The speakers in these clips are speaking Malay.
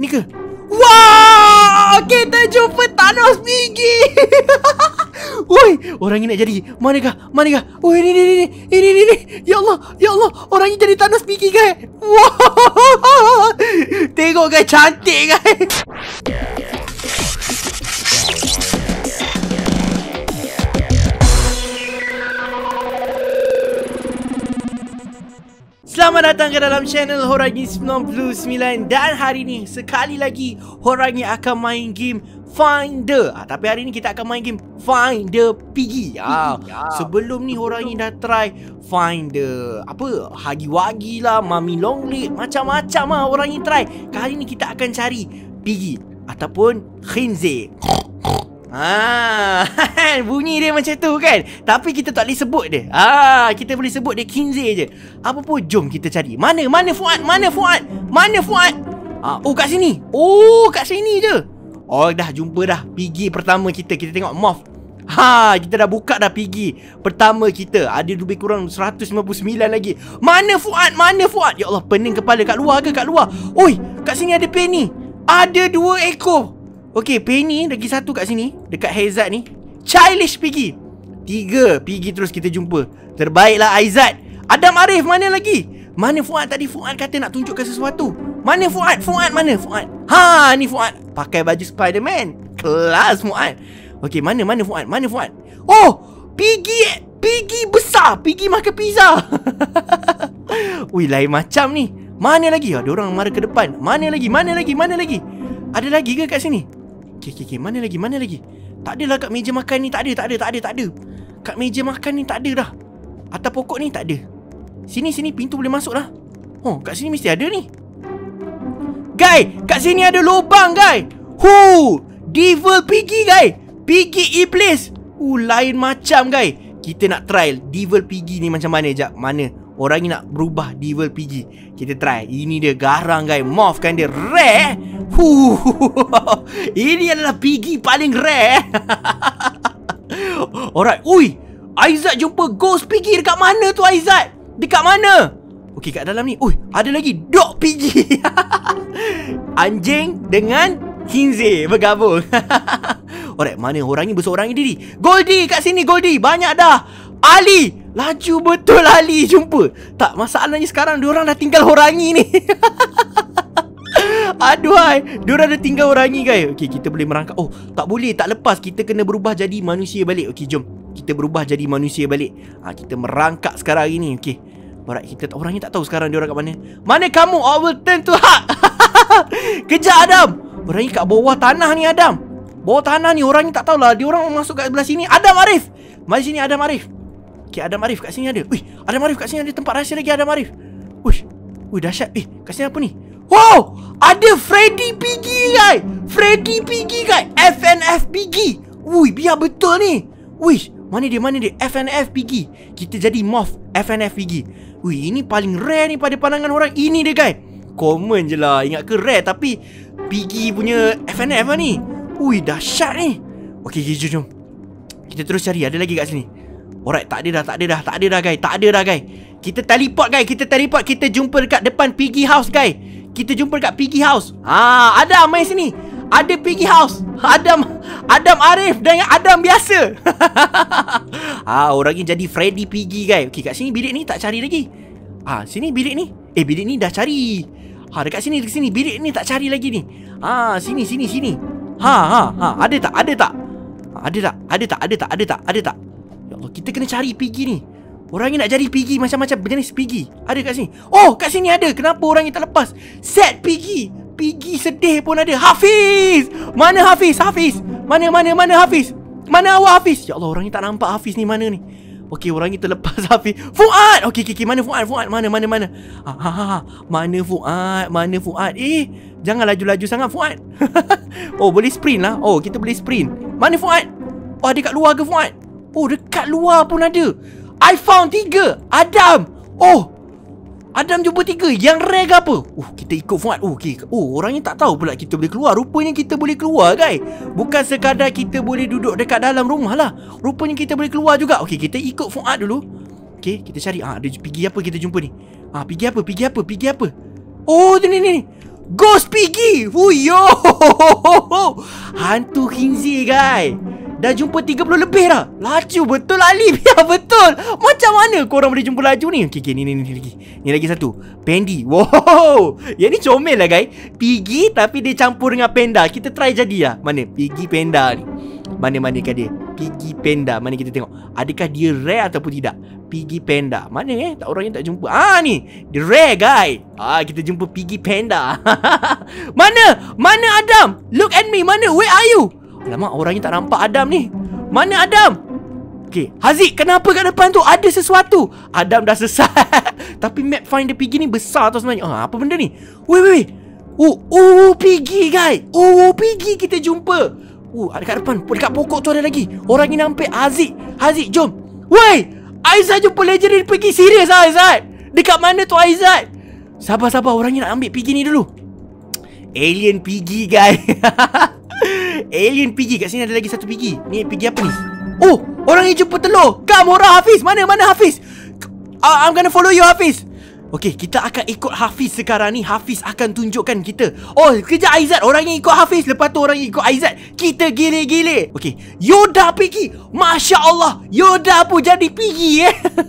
Ni ke? Wah, kita jumpa Thanos Piggy. Woi, orang ni nak jadi. Manakah? Woi, ini. Ya Allah, orang ni jadi Thanos Piggy, guys. Wah. Tengok, guys, cantik, guys. Selamat datang ke dalam channel Horangi 99. Dan hari ni sekali lagi Horangi akan main game Find the tapi hari ni kita akan main game Find the Piggy. Sebelum ni Horangi dah try Find the Hagi-Wagi lah, Mami Longlegs, macam-macam lah Horangi try. Kali ni kita akan cari Piggy ataupun Khinzir. Bunyi dia macam tu kan. Tapi kita tak boleh sebut dia. Kita boleh sebut dia Khinzir je. Apa pun, jom kita cari. Mana Fuad? Oh, kat sini. Kat sini je. Oh, dah jumpa dah Piggy pertama kita. Kita tengok Moth. Kita dah buka dah Piggy pertama kita. Ada lebih kurang 199 lagi. Mana Fuad? Ya Allah, pening kepala. Kat luar ke? Oi, kat sini ada Penny. Ada 2 ekor. Okey, Penny lagi satu kat sini, dekat Hazard ni. Childish Piggy. 3 Piggy terus kita jumpa. Terbaiklah Aizat. Adam Arif mana lagi? Mana Fuad tadi? Fuad kata nak tunjukkan sesuatu. Mana Fuad? Mana Fuad? Ni Fuad. Pakai baju Spiderman. Kelas Fuad. Okey, mana Fuad? Oh, Piggy besar. Piggy makan pizza. Ui, lain macam ni. Mana lagi? Ada orang mara ke depan. Mana lagi? Ada lagi ke kat sini? Okay. Mana lagi? Tak adalah kat meja makan ni. Tak ada. Kat meja makan ni tak ada dah. Atas pokok ni tak ada. Sini pintu boleh masuk lah. Oh, kat sini mesti ada ni. Guys, kat sini ada lubang, guys. Devil Piggy, guys. Piggy Iblis. Lain macam, guys. Kita nak try Devil Piggy ni macam mana. Sekejap, mana orang ni nak berubah Devil Piggy. Kita try. Ini dia garang, guys. Morph kan dia rare. Ini adalah Piggy paling rare. Alright. Ui, Aizat jumpa Ghost Piggy. Dekat mana tu Aizat? Dekat mana? Okey, kat dalam ni. Ui, ada lagi Dog Piggy. Anjing dengan Khinzir bergabung. Alright, mana orang ni berseorang diri? Goldie kat sini, Goldie. Banyak dah. Ali. Laju betul Ali jumpa. Tak, masalahnya sekarang diorang dah tinggal Horangi ni. Aduhai, diorang dah tinggal Horangi, guys. Okey, kita boleh merangkak. Oh, tak boleh, tak lepas. Kita kena berubah jadi manusia balik. Okey, jom. Kita berubah jadi manusia balik. Kita merangkak sekarang ini. Okey. Alright, orang ni tak tahu sekarang diorang kat mana. Mana kamu? I will turn to hug. Kejar Adam. Orang ni kat bawah tanah ni, Adam. Bawah tanah ni, orang ni tak tahulah. Diorang masuk kat sebelah sini. Adam Arif. Mari sini Adam Arif. Okay, Adam Arif kat sini ada. Adam Arif kat sini ada tempat rahsia lagi, Adam Arif. Dahsyat. Kat sini apa ni? Wow, ada Freddy Piggy, guys. FNF Piggy. Biar betul ni. Mana dia? FNF Piggy. Kita jadi Moth FNF Piggy. Ini paling rare ni pada pandangan orang. Ini dia, guys. Common je lah. Ingat ke rare, tapi Piggy punya FNF lah ni. Dahsyat ni. Okey, jom. Kita terus cari. Ada lagi kat sini. Alright, tak ada dah, guys. Kita teleport, guys. Kita jumpa dekat depan Piggy House, guys. Adam main sini. Ada Piggy House. Adam Arif dengan Adam biasa. Orang ni jadi Freddy Piggy, guys. Okey, kat sini bilik ni tak cari lagi. Sini bilik ni. Bilik ni dah cari. Dekat sini. Bilik ni tak cari lagi ni. Sini. Ada tak? Ada tak? Ya Allah, kita kena cari Piggy ni. Orang ni nak jadi Piggy macam-macam jenis Piggy. Ada kat sini. Oh, kat sini ada. Kenapa orang ni tak lepas? Set Piggy. Piggy sedih pun ada. Hafiz. Mana Hafiz? Mana Hafiz? Mana awak Hafiz? Ya Allah, orang ni tak nampak Hafiz ni mana ni. Okey, orang ni terlepas Hafiz. Fuad. Okey. Mana Fuad? Mana? Mana Fuad? Jangan laju-laju sangat Fuad. Oh, boleh sprint lah. Oh, kita boleh sprint. Mana Fuad? Oh, ada kat luar ke Fuad? Oh, dekat luar pun ada. I found 3. Adam. Oh, Adam jumpa 3. Yang rare ke apa? Kita ikut Fuad. Okay. Orang ni tak tahu pula kita boleh keluar. Rupanya kita boleh keluar, guys. Bukan sekadar kita boleh duduk dekat dalam rumah lah. Rupanya kita boleh keluar juga. Okay, kita ikut Fuad dulu. Okay, kita cari. Ada Piggy apa kita jumpa ni? Piggy apa? Oh, ni. Ghost Piggy. Yo. Hantu khinzir guys. Dah jumpa 30 lebih dah. Laju betul Ali. Ya betul. Macam mana korang boleh jumpa laju ni? Okay, ni lagi. Ni lagi satu. Pandy. Wow. Yang ni comel lah guys. Piggy tapi dia campur dengan panda. Kita try jadi lah. Mana? Piggy panda ni. Mana-manakah dia? Piggy panda. Mana kita tengok. Adakah dia rare ataupun tidak? Piggy panda. Mana tak orang yang tak jumpa. Ni. Dia rare guys. Kita jumpa Piggy panda. Mana Adam? Look at me. Mana? Where are you? Alamak, orangnya tak nampak Adam ni. Mana Adam? Okay, Haziq, kenapa kat depan tu ada sesuatu? Adam dah sesat. Tapi map finder Piggy ni besar tau sebenarnya. Apa benda ni? Wait. Piggy guys. Piggy kita jumpa. Dekat depan, dekat pokok tu ada lagi. Orang ni nampak. Haziq, jom. Woi, Aizat jumpa legendary Piggy. Serius Aizat? Dekat mana tu Aizat? Sabar, orang ni nak ambil Piggy ni dulu. Alien Piggy guys. Alien Piggy. Kat sini ada lagi satu Piggy. Ni Piggy apa ni? Orang ni jumpa telur. Come orang Hafiz. Mana Hafiz? I'm gonna follow you Hafiz. Okay, kita akan ikut Hafiz sekarang ni. Hafiz akan tunjukkan kita. Kejap Aizat. Orang yang ikut Hafiz. Lepas tu orang yang ikut Aizat. Kita gile-gile. Okay, Yoda Piggy. Masya Allah, Yoda pun jadi Piggy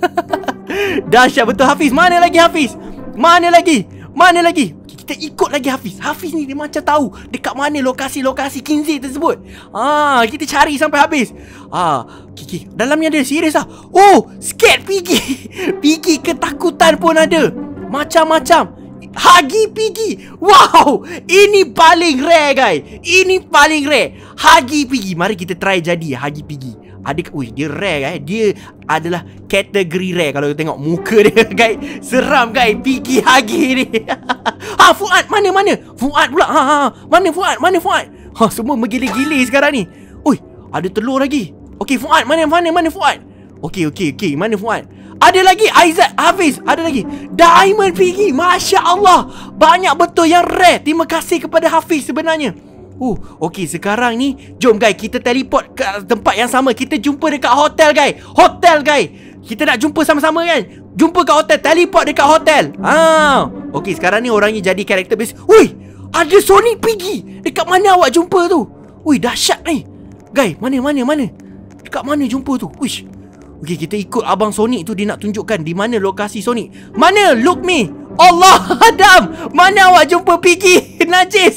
Dahsyat betul Hafiz. Mana lagi Hafiz? Mana lagi? Kita ikut lagi Hafiz. Hafiz ni dia macam tahu dekat mana lokasi-lokasi khinzir tersebut. Kita cari sampai habis. Okay. Dalam ni ada. Serius lah. Scared Piggy. Piggy ketakutan pun ada. Macam-macam. Huggy Piggy. Wow. Ini paling rare guys. Ini paling rare. Huggy Piggy. Mari kita try jadi Huggy Piggy. Dia rare guys. Dia adalah kategori rare. Kalau kita tengok muka dia guys, seram guys. Piggy Huggy ni. Fuad mana? Fuad pula. Mana Fuad? Semua menggila-gila sekarang ni. Ada telur lagi. Okay, Fuad mana Fuad? Okay. Mana Fuad? Ada lagi Aizat, Hafiz. Ada lagi Diamond Piggy. Masya Allah, banyak betul yang rare. Terima kasih kepada Hafiz sebenarnya. Okay, sekarang ni jom guys, kita teleport ke tempat yang sama. Kita jumpa dekat hotel guys. Kita nak jumpa sama-sama kan. Jumpa kat hotel, teleport dekat hotel. Okay, sekarang ni orangnya jadi karakter base. Ada Sonic Piggy. Dekat mana awak jumpa tu? Dahsyat ni guys. Mana? Dekat mana jumpa tu? Okay, kita ikut abang Sonic tu. Dia nak tunjukkan di mana lokasi Sonic. Mana? Look me. Allah, Adam. Mana awak jumpa Piggy? Najis.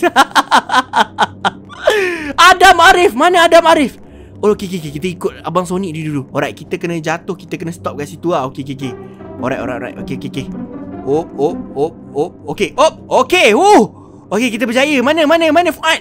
Adam Arif. Mana Adam Arif? Okay. Kita ikut abang Sonic ni dulu. Alright, kita kena jatuh. Kita kena stop kat situ lah. Okay. Alright. Okay. Okay. Okay, kita berjaya. Mana Fuad?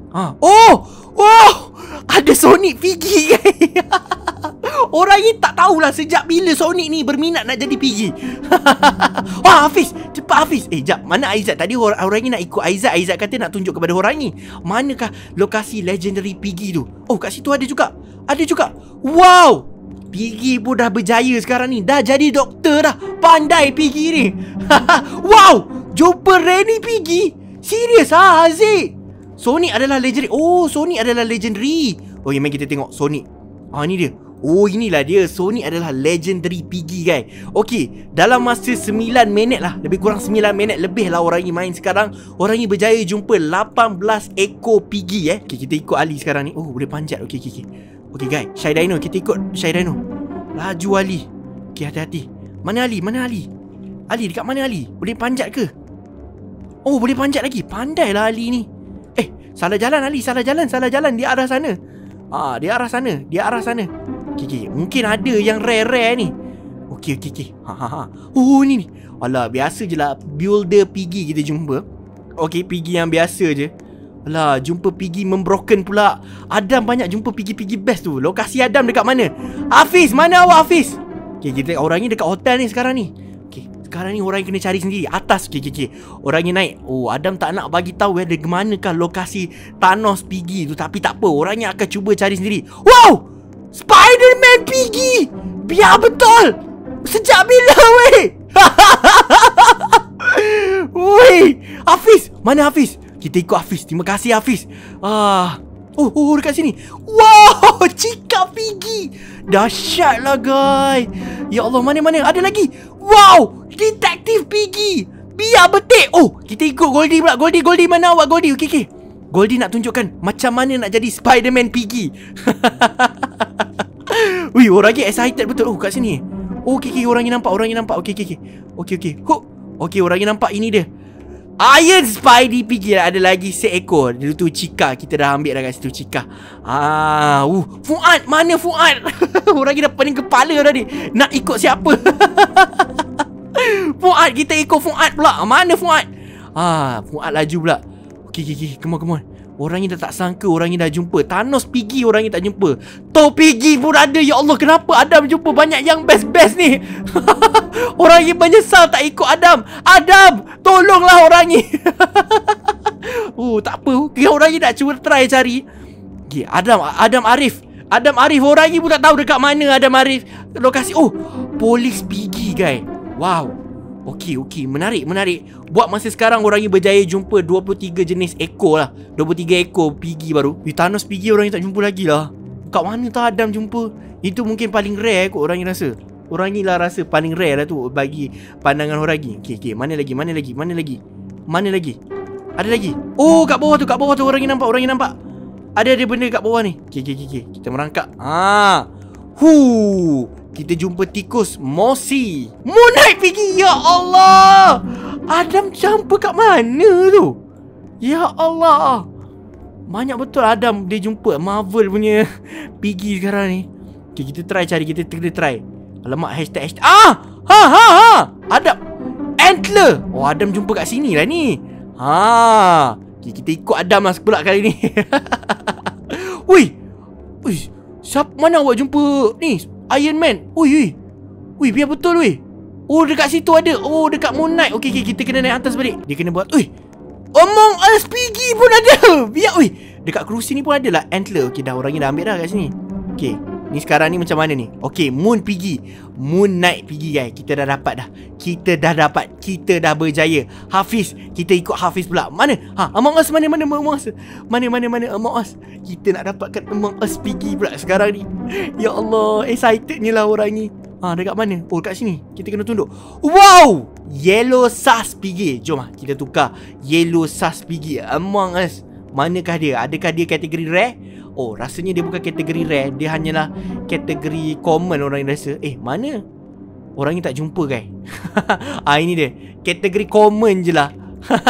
Ada Sonic Piggy. Orang ni tak tahulah sejak bila Sonic ni berminat nak jadi Piggy. Hafiz, cepat Hafiz. Jap, mana Aizat? Tadi orang ni nak ikut Aizat. Aizat kata nak tunjuk kepada orang ni manakah lokasi legendary Piggy tu. Kat situ ada juga. Wow, Piggy pun dah berjaya sekarang ni. Dah jadi doktor dah. Pandai Piggy ni. Wow, jumpa Renny Piggy. Serius Haziq? Sonic adalah legendary. Sonic adalah legendary. Okay, mari kita tengok Sonic. Ni dia. Inilah dia. Sonic adalah legendary Piggy guys. Okay, dalam masa 9 minit lah. Lebih kurang 9 minit lebih lah orang ni main sekarang. Orang ni berjaya jumpa 18 ekor Piggy Okay, kita ikut Ali sekarang ni. Boleh panjat. Okay. Okay guys, Shy Dino. Kita ikut Shy Dino. Laju Ali. Okay, hati-hati. Mana Ali? Ali dekat mana Ali? Boleh panjat ke? Boleh panjat lagi. Pandai lah Ali ni. Salah jalan Ali. Salah jalan. Dia arah sana. Dia arah sana. Okay. Mungkin ada yang rare ni. Okay. Ni. Alah, biasa je lah builder Piggy kita jumpa. Okay, Piggy yang biasa je. Alah, jumpa Piggy membroken pula. Adam banyak jumpa Piggy best tu. Lokasi Adam dekat mana? Hafiz, mana awak Hafiz? Okay, kita orang ni dekat hotel ni sekarang ni. Okay, sekarang ni orang yang kena cari sendiri. Atas. Okay. Orang ni naik. Adam tak nak bagi tahu ada manakah lokasi Thanos Piggy tu. Tapi tak apa, orangnya akan cuba cari sendiri. Wow, Spider-Man Piggy. Biar betul. Sejak bila weh? Hafiz, mana Hafiz? Kita ikut Hafiz. Terima kasih Hafiz. Dekat sini. Wow, Chica Piggy. Dahsyat lah guys. Ya Allah, mana? Ada lagi. Wow, Detective Piggy. Biar betik. Oh, kita ikut Goldie pula. Goldie mana awak Goldie? Okey. Goldie nak tunjukkan macam mana nak jadi Spiderman Piggy. Wih, orang ni excited betul. Oh, kat sini. Okey, orang ni nampak. Okey. Hook. Okey, orang ni nampak. Ini dia Iron Spidey Piggy. Ada lagi seekor. Dulu tu Chica. Kita dah ambil dah kat situ Chica. Fuad. Mana Fuad? Orang ni dah pening kepala dah ni. Nak ikut siapa? Fuad. Kita ikut Fuad pula. Mana Fuad? Fuad laju pula. Okey. Come on. Orang ni dah tak sangka. Orang ni dah jumpa Thanos Piggy. Orang ni tak jumpa Thor Piggy pun ada. Ya Allah, kenapa Adam jumpa banyak yang best ni? Orang ni menyesal tak ikut Adam. Adam, tolonglah orang ni. Tak apa. Orang ni nak cuba try cari. Adam Arif. Orang ni pun tak tahu dekat mana Adam Arif lokasi. Polis Piggy guys. Wow. Okey, menarik. Buat masa sekarang orang ni berjaya jumpa 23 jenis ekor lah. 23 ekor Piggy baru. Thanos Piggy orang ni tak jumpa lagi lah. Kat mana tu Adam jumpa? Itu mungkin paling rare kot orang ni rasa. Orang ni lah rasa paling rare lah tu bagi pandangan orang ni. Okey, mana lagi? Ada lagi. Kat bawah tu orang ni nampak. Ada benda kat bawah ni. Okey. Kita merangkak. Kita jumpa tikus Mossy. Moon Knight Piggy. Ya Allah, Adam jumpa kat mana tu? Ya Allah, banyak betul Adam dia jumpa Marvel punya Piggy sekarang ni. Okay, kita try cari. Kita try. Alamak, hashtag. Adam Antler. Adam jumpa kat sini lah ni. Okay, kita ikut Adam lah pula kali ni. Wih, siapa mana awak jumpa ni? Iron Man. Wih, biar betul weh. Dekat situ ada. Dekat Moon Knight. Okey, kita kena naik atas balik. Dia kena buat. Among Us Piggy pun ada. Biar. Dekat kerusi ni pun ada lah Antler. Okey, dah orang ni dah ambil dah kat sini. Okey, ni sekarang ni macam mana ni? Okey, Moon Knight Piggy guys. Kita dah dapat. Kita dah berjaya. Hafiz. Kita ikut Hafiz pula. Mana? Among Us mana Among Us? Mana Among Us? Kita nak dapatkan Among Us Piggy pula sekarang ni. Ya Allah, excitednya lah orang ni. Dekat mana? Dekat sini. Kita kena tunduk. Wow! Yellow Sus Piggy. Jom kita tukar Yellow Sus Piggy Among Us. Manakah dia? Adakah dia kategori rare? Rasanya dia bukan kategori rare. Dia hanyalah kategori common orang yang rasa. Mana? Orang ni tak jumpa guys. Ini dia. Kategori common je lah.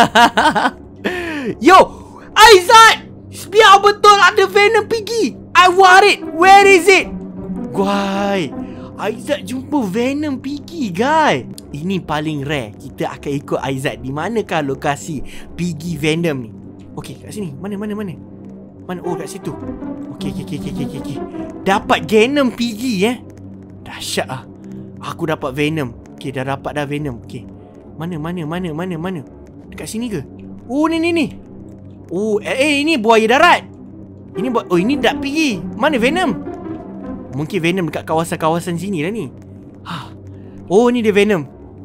Yo, Aizat! Biar betul ada Venom Piggy. I want it. Where is it? Guys, Aizat jumpa Venom Piggy guys. Ini paling rare. Kita akan ikut Aizat. Di manakah lokasi Piggy Venom ni? Okey, kat sini. Mana? Kat situ. Okey. Dapat Venom Piggy Dahsyat lah. Aku dapat Venom. Okey, dah dapat dah Venom. Okey. Mana? Dekat sini ke? Ni. Ini buaya darat. Ini Dark Piggy. Mana Venom? Mungkin Venom dekat kawasan-kawasan sini lah ni. Ni dia Venom.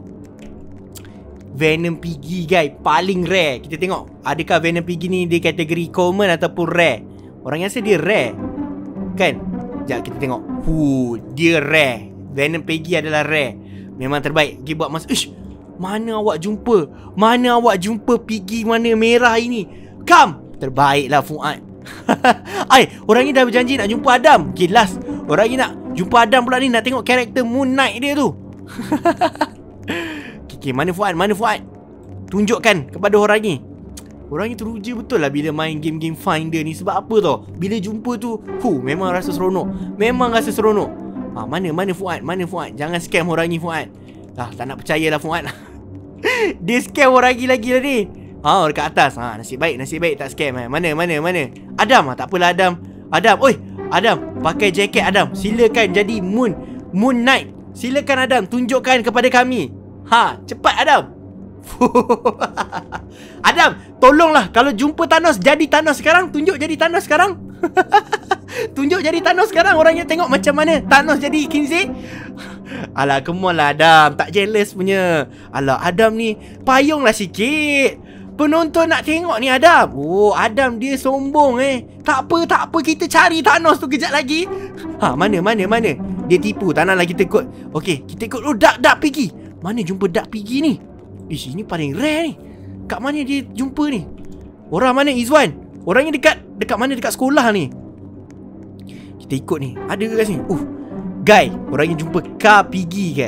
Venom Piggy guys, paling rare. Kita tengok adakah Venom Piggy ni dia kategori common ataupun rare. Orang rasa dia rare kan? Sekejap kita tengok. Dia rare. Venom Piggy adalah rare. Memang terbaik. Pergi buat masa. Mana awak jumpa Piggy mana merah ini? Come. Terbaiklah Fuad. Orang ni dah berjanji nak jumpa Adam. Okay, last. Orang ni nak jumpa Adam pula ni. Nak tengok karakter Moon Knight dia tu. Okay, mana Fuad? Tunjukkan kepada orang ni. Orang ni teruja betul lah bila main game-game Finder ni. Sebab apa tau? Bila jumpa tu, memang rasa seronok. Mana Fuad? Jangan scam orang ni Fuad. Tak nak percaya lah Fuad. Dia scam orang lagi lah ni. Dekat atas. Nasib baik tak scam. Mana? Adam. Tak apalah Adam. Adam, pakai jaket Adam. Silakan jadi Moon Knight. Silakan Adam, tunjukkan kepada kami. Cepat Adam. Adam, tolonglah. Kalau jumpa Thanos, jadi Thanos sekarang. Tunjuk jadi Thanos sekarang. Orang yang tengok macam mana Thanos jadi Kinsey. Alah, come on lah Adam. Tak jealous punya. Alah, Adam ni payunglah sikit. Penonton nak tengok ni Adam. Adam dia sombong Tak apa, kita cari Thanos tu kejap lagi. Mana? Dia tipu, tak naklah kita ikut. Okey, kita ikut Dark Piggy. Mana jumpa Dark Piggy ni? Ish, ini paling rare ni. Kat mana dia jumpa ni? Orang mana Izwan? Orangnya dekat mana? Dekat sekolah ni. Kita ikut ni. Ada ke kat sini? Guy, orangnya jumpa car Piggy, guy.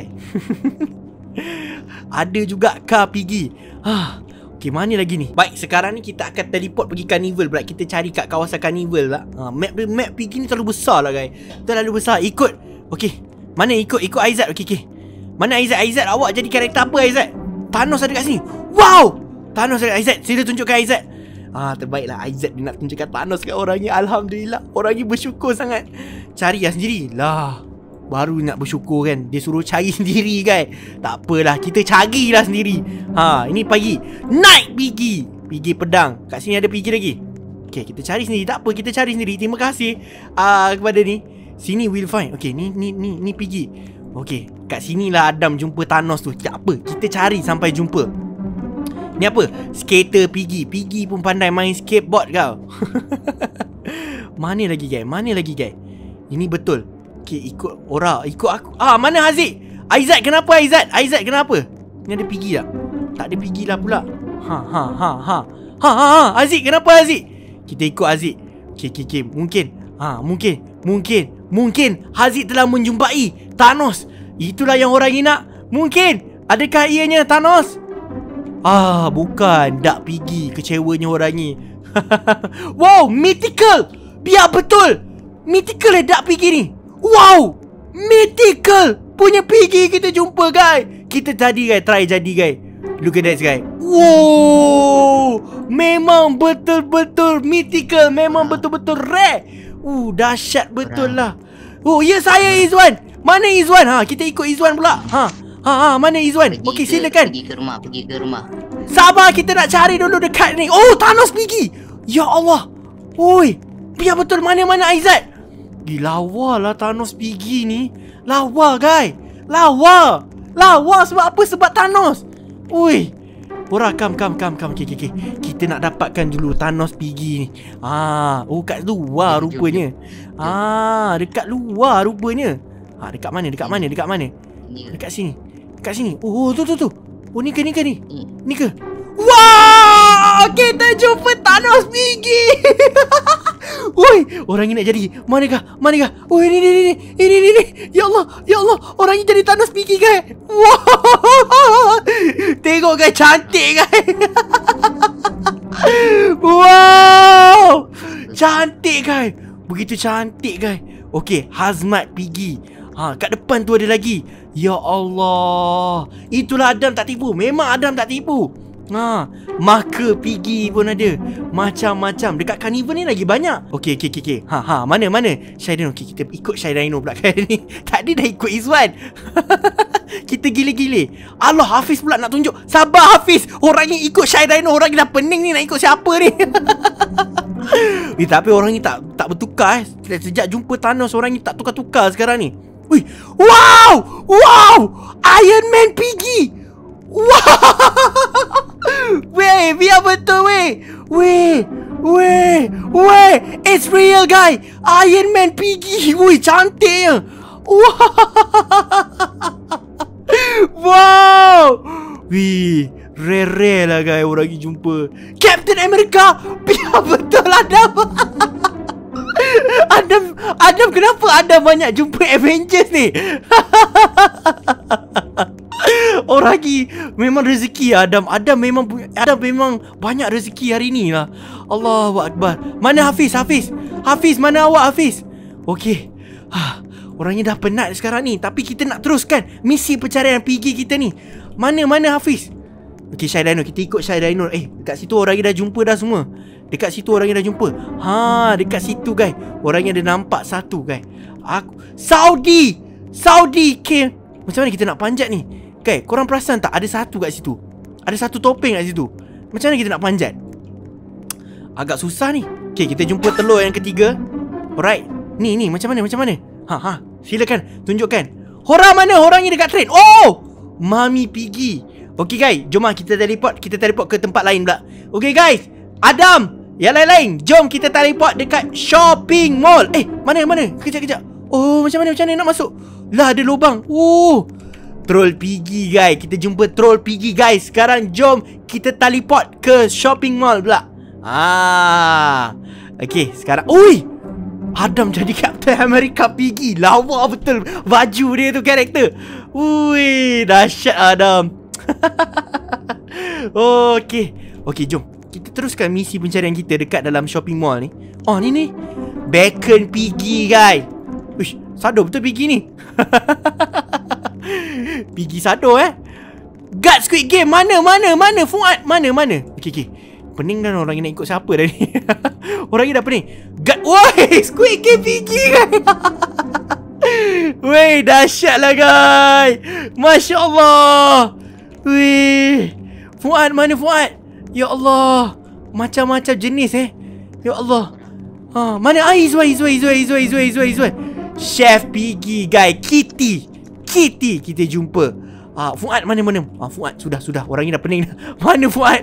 Ada juga car Piggy. Okay, mana lagi ni? Baik, sekarang ni kita akan teleport pergi carnival pula. Kita cari kat kawasan carnival lah. Map Piggy ni terlalu besar lah, guys. Terlalu besar. Ikut. Okay, mana ikut Aizat. Okay. Mana Aizat? Awak jadi karakter apa, Aizat? Thanos ada kat sini. Wow, Thanos ada kat Aizat. Sila tunjukkan Aizat. Terbaiklah Aizat dia nak tunjukkan Thanos kat orangnya. Alhamdulillah. Orangnya bersyukur sangat. Cari lah sendiri. Baru nak bersyukur kan. Dia suruh cari sendiri, guys. Tak apalah, kita carilah sendiri. Ini pagi. Night Piggy pedang. Kat sini ada Piggy lagi. Okay, kita cari sendiri. Tak apa, kita cari sendiri. Terima kasih kepada ni. Sini will find. Okay, ni Piggy. Okay, kat sinilah Adam jumpa Thanos tu. Tak apa, kita cari sampai jumpa. Ni apa? Skater Piggy. Piggy pun pandai main skateboard kau. Mana lagi, guys? Ini betul. Okay, ikut orang. Ikut aku. Mana Haziq? Aizat, kenapa Aizat? Kenapa? Ni ada Piggy tak? Tak ada Piggy lah pula. Haziq, kenapa Haziq? Kita ikut Haziq. Okay. Mungkin Haziq telah menjumpai Thanos. Itulah yang orang ni nak. Mungkin. Adakah ianya Thanos? Bukan. Dak Piggy. Kecewanya orang ni. Wow, mythical. Biar betul. Mythical Dak Piggy ni. Wow, mythical punya Piggy kita jumpa, guys. Kita tadi, guys, try jadi, guys. Look at that, guys. Wow, memang betul-betul mythical. Memang betul-betul rare. Dahsyat betul lah. Ya, saya Izwan. Mana Izwan? Kita ikut Izwan pula. Mana Izwan? Okey, silakan. Pergi ke rumah. Sabar, kita nak cari dulu dekat ni. Thanos Piggy. Ya Allah. Oi, biar betul. Mana Aizat? Lawa lah Thanos Piggy ni. Lawa, guys. Lawa sebab apa? Sebab Thanos. Oi, Orang, come. Okay. Kita nak dapatkan dulu Thanos Piggy ni. Kat luar rupanya. Dekat luar rupanya. Dekat mana? Dekat sini. Tu. Ni ke? Ni ke? Wow! Kita jumpa Thanos Piggy. Woi, orang ni nak jadi. Manakah? Oh, ini. Ya Allah, orang ni jadi Thanos Piggy, guys. Wow! Tengok, guys, cantik, guys. Wow! Cantik, guys. Begitu cantik, guys. Okey, Hazmat Piggy. Kat depan tu ada lagi. Ya Allah. Itulah Adam tak tipu. Memang Adam tak tipu. Maka Piggy pun ada. Macam-macam. Dekat carnival ni lagi banyak. Okey. Mana? Shaidan. Okey, kita ikut Shaidan pula kali ni. Tadi dah ikut Izwan. Kita gila-gila. Allah, Hafiz pula nak tunjuk. Sabar, Hafiz. Orang ni ikut Shaidan. Orang ni dah pening ni. Nak ikut siapa ni? Tapi orang ni tak bertukar. Sejak jumpa Thanos, orang ni tak tukar-tukar sekarang ni. Wow! Iron Man Piggy. Wow! Weh, biar betul, weh. It's real, guys. Iron Man Piggy. Cantiknya. Wow. Rare lah, guys. Orang ni jumpa Captain America. Biar betul, Adam, kenapa Adam banyak jumpa Avengers ni? Orang ni memang rezeki Adam memang banyak rezeki hari ni lah. Allahu Akbar. Mana Hafiz? Mana awak, Hafiz? Okey. Orangnya dah penat sekarang ni. Tapi kita nak teruskan misi pencarian Piggy kita ni. Mana Hafiz? Okey, Syahidano, kita ikut Syahidano. Dekat situ orangnya dah jumpa dah semua. Dekat situ orangnya dah jumpa. Dekat situ, guys. Orangnya ada nampak satu, guys. Saudi came. Macam mana kita nak panjat ni? Guys, korang perasan tak? Ada satu kat situ. Ada satu topeng kat situ. Macam mana kita nak panjat? Agak susah ni. Okay, kita jumpa telur yang ketiga. Alright. Ni macam mana? Silakan, tunjukkan. Orangnya dekat train. Mami Piggy. Okay, guys, jom kita teleport. Kita teleport ke tempat lain pula. Okay, guys, Adam, yang lain-lain, jom kita teleport dekat shopping mall. Mana? Kejap. Macam mana nak masuk? Lah, ada lubang. Troll Piggy guys. Kita jumpa Troll Piggy guys. Sekarang jom kita teleport ke shopping mall pula. Okay, sekarang Adam jadi Captain America Piggy. Lawa betul baju dia tu, karakter. Ui, dahsyat Adam. Okay, jom kita teruskan misi pencarian kita dekat dalam shopping mall ni. Oh, ni Bacon Piggy guys. Uish, sado betul Piggy ni. Piggy sado God Squid Game. Mana Fuad, mana. Okay. Pening dah orang nak ikut siapa dah ni. Orang ni dah pening. God, woi, Squid Game Piggy guys. Weh, dahsyat lah guys. Masya Allah. Weh, Fuad, mana Fuad? Ya Allah, macam-macam jenis Ya Allah. Mana Izwan. Chef Piggy guys. Kitty kita jumpa. Fuad mana? Fuad sudah. Orang ni dah pening dah. Mana Fuad?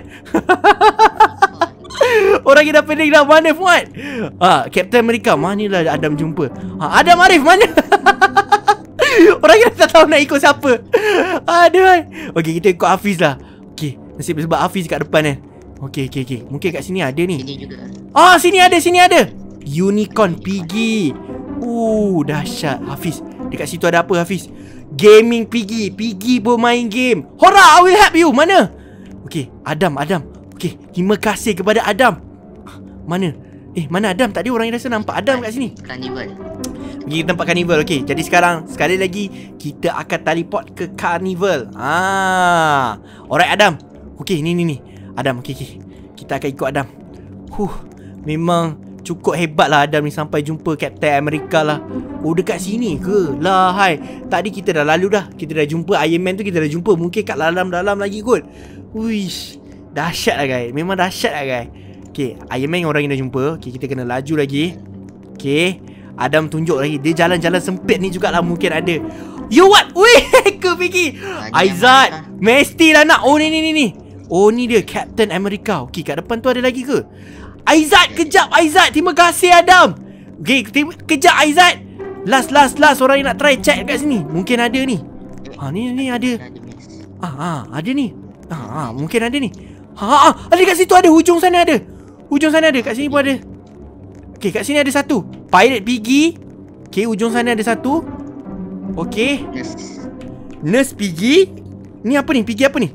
Orang ni dah pening dah. Mana Fuad? Captain America. Manalah Adam jumpa. Adam Arif mana? Orang ni dah tak tahu nak ikut siapa. Aduh. Okey, kita ikut Hafiz lah. Okey, nasib sebab Hafiz kat depan kan. Okey. Mungkin kat sini ada ni. Sini juga. Sini ada. Unicorn Piggy. Dahsyat. Hafiz, dekat situ ada apa Hafiz? Gaming Piggy. Piggy pun main game. Hora, I will help you. Mana? Okey, Adam. Okey, terima kasih kepada Adam. Mana? Mana Adam? Tadi orang yang rasa nampak Adam kat sini. Carnival. Pergi ke tempat carnival. Okey, jadi sekarang sekali lagi kita akan teleport ke carnival. Alright Adam. Okey, ni Adam. Okey. Kita akan ikut Adam. Memang cukup hebat lah Adam ni sampai jumpa Captain America lah. Dekat sini ke? Lah hai, tadi kita dah lalu dah. Kita dah jumpa Iron Man tu, kita dah jumpa. Mungkin kat dalam lagi kot. Wish, dahsyat lah guys. Memang dahsyat lah guys. Okay, Iron Man orang yang dah jumpa. Okay, kita kena laju lagi. Okay, Adam tunjuk lagi. Dia jalan-jalan sempit ni jugalah mungkin ada. You what? Weh, ke Piggy. Aizat, mestilah nak. Ni. Ni dia Captain America. Okay, kat depan tu ada lagi ke? Aizat, kejap Aizat. Terima kasih Adam. Okay, kejap Aizat. Last orang yang nak try check kat sini. Mungkin ada ni. Ni ada. Ada ni. Mungkin ada ni. Ada kat situ ada. Hujung sana ada. Kat sini pun ada. Okay, kat sini ada satu. Pirate Piggy. Okay, hujung sana ada satu. Okay, Nurse Piggy. Ni apa ni? Piggy apa ni?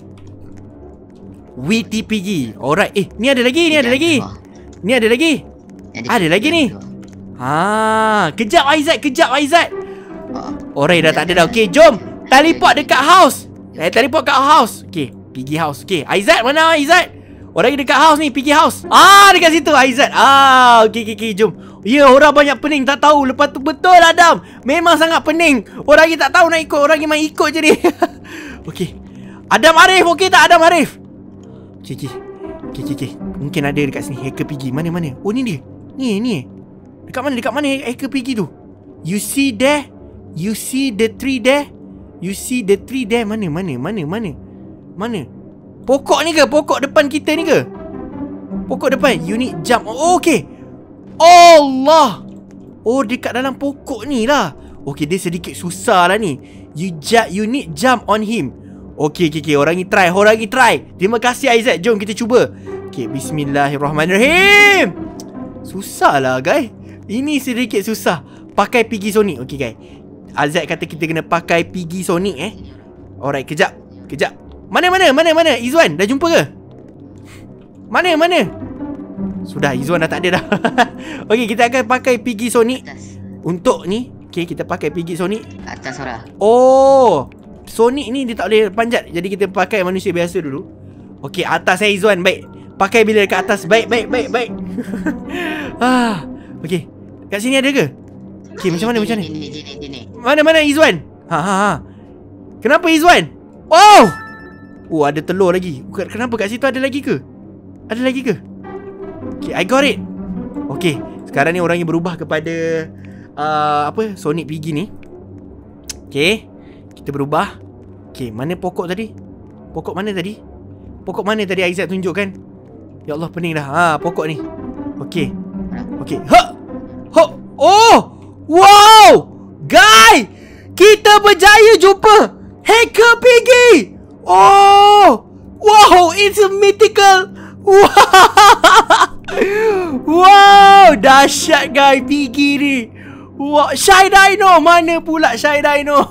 Witty Piggy. Alright. Ni ada lagi. Ada lagi ni. Kejap Aizat. Alright, dah tak ada dah. Okay, jom teleport dekat house. Teleport kat house. Okay, Piggy house. Okay, Aizat, mana Aizat? Orang dekat house ni, Piggy house. Dekat situ Aizat. Okay, jom. Orang banyak pening, tak tahu. Lepas tu betul Adam, memang sangat pening. Orang ni tak tahu nak ikut. Orang ni main ikut je ni. Okay, Adam Arif. Okay tak Adam Arif? Okay. Mungkin ada dekat sini. Hacker Piggy. Mana? Oh, ni dia. Ni. Dekat mana Hacker Piggy tu? You see there? You see the tree there? Mana? Pokok ni ke? Pokok depan kita ni ke? Pokok depan. You need jump. Okay. Allah. Dekat dalam pokok ni lah. Okay, dia sedikit susah lah ni. You need jump on him. Okay. Orang ni try. Terima kasih Aizat. Jom kita cuba. Okay, bismillahirrahmanirrahim. Susah lah guys. Ini sedikit susah. Pakai Piggy Sonic. Okay guys, Aizat kata kita kena pakai Piggy Sonic Alright, kejap. Mana Izwan, dah jumpa ke? Mana? Sudah, Izwan dah tak ada dah. Okay, kita akan pakai Piggy Sonic untuk ni. Okay, kita pakai Piggy Sonic atas orang. Sonic ni dia tak boleh panjat. Jadi kita pakai manusia biasa dulu. Okay, atas Izwan. Baik, pakai bila dekat atas. Baik. Okay, kat sini ada ke? Okay, macam mana? Mana Izwan? Kenapa Izwan? Ada telur lagi. Kenapa kat situ ada lagi ke? Okay, I got it. Okay, sekarang ni orangnya berubah kepada Sonic Piggy ni. Okay, kita berubah. Okay, mana pokok tadi? Pokok mana tadi Aizat tunjukkan? Ya Allah, pening dah. Pokok ni. Okay. Wow! Guys, kita berjaya jumpa Hacker Piggy. Oh, wow, it's a mythical. Wow, dahsyat guys Piggy ni. Wow, Shy Dino. Mana pula Shy Dino?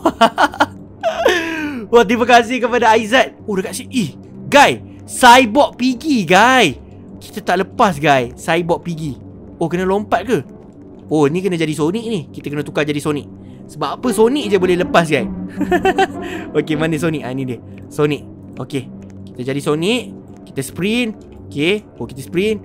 Wah, terima kasih kepada Aizat. Oh, dekat sini. Guys, Cyborg Piggy guys. Kita tak lepas guys Cyborg Piggy. Oh, kena lompat ke? Oh, ni kena jadi Sonic ni. Kita kena tukar jadi Sonic. Sebab apa Sonic je boleh lepas guys. Okay, mana Sonic? Ni dia Sonic. Okay, kita jadi Sonic. Kita sprint. Okay, oh kita sprint.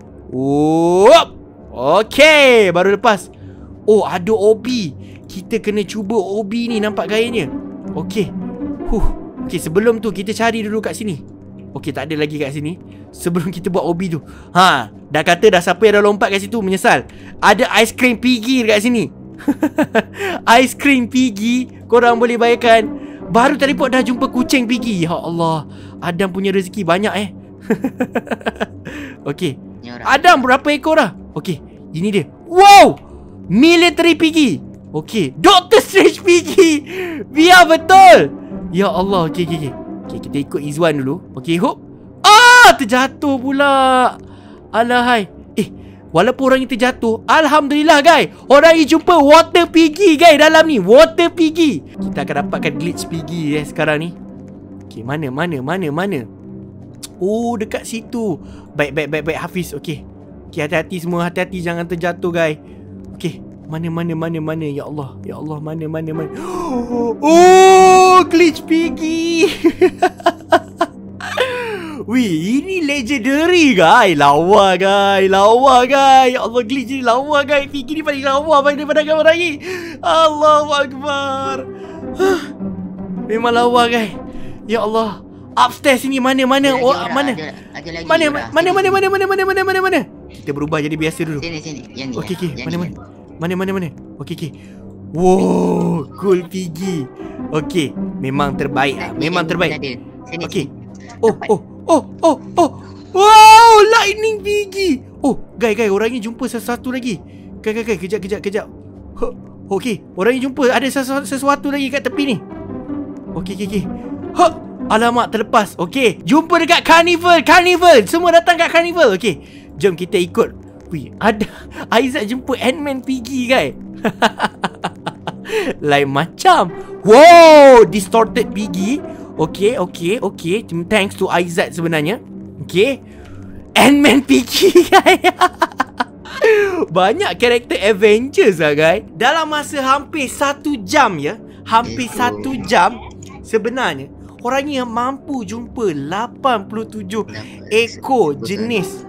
Okay, baru lepas. Oh, ada OB. Kita kena cuba OB ni. Nampak gayanya. Okay. Okay, sebelum tu kita cari dulu kat sini. Okay, tak ada lagi kat sini. Sebelum kita buat OB tu. Dah kata dah siapa yang dah lompat kat situ menyesal. Ada Ice Cream Piggy dekat sini. Ice Cream Piggy. Korang boleh bayangkan. Baru teleport dah jumpa kucing Piggy. Ya Allah, Adam punya rezeki banyak Okay, Adam berapa ekor dah? Okay, ini dia. Wow, Military Piggy. Okay, Doctor Strange Piggy. Biar betul. Ya Allah. Okay, kita ikut Izwan dulu. Okay, hop. Terjatuh pula. Alahai. Walaupun orang ni terjatuh, alhamdulillah guys, orang ni jumpa Water Piggy guys dalam ni. Water Piggy. Kita akan dapatkan Glitch Piggy sekarang ni. Okay, mana? Oh, dekat situ. Baik Hafiz. Okay, hati-hati semua. Hati-hati jangan terjatuh guys. Okay, mana? Ya Allah, mana? Oh, Glitch Piggy. Wih, ini legendary guys. Lawa guys. Ya Allah, Glitch ni lawa guys. Piggy ni paling lawa daripada gambar lagi. Allahu Akbar. Memang lawa guys. Ya Allah. Upstairs ni mana? Mana? Kita berubah jadi biasa dulu. Sini. Okay. Mana? Okay. Wow, cool Piggy. Okay, memang terbaik lah. Memang terbaik. Okay. Oh. Wow, Lightning Piggy. Oh, guys, orang ni jumpa sesuatu lagi. Guys, kejap. Okay, orang ni jumpa ada sesuatu lagi kat tepi ni. Okay. Alamak, terlepas. Okay, jumpa dekat Carnival. Semua datang kat Carnival. Okay, jom kita ikut. Wih, ada Aizat jumpa Ant-Man Piggy guys. Lain macam. Wow, Distorted Piggy. Okay. Thanks to Aizat sebenarnya. Okay, Ant-Man Piggy guys. Banyak karakter Avengers lah guys. Dalam masa hampir 1 jam ya. Hampir 1 jam. Sebenarnya orang ni mampu jumpa 87 ekor jenis.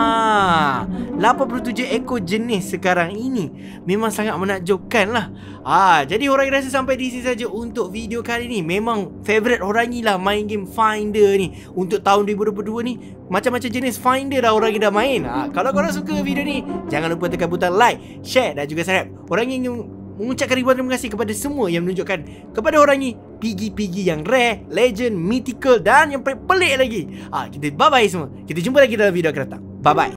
87 ekor jenis sekarang ini. Memang sangat menakjubkan lah. Jadi orang rasa sampai di sini saja untuk video kali ni. Memang favourite orang ni lah main game Finder ni. Untuk tahun 2022 ni, macam-macam jenis Finder dah orang ni dah main. Kalau korang suka video ni, jangan lupa tekan butang like, share dan juga subscribe. Orang yang mengucapkan ribuan terima kasih kepada semua yang menunjukkan kepada orang ni Piggy yang rare, legend, mythical dan yang paling pelik lagi. Kita bye-bye semua. Kita jumpa lagi dalam video akan datang. Bye-bye.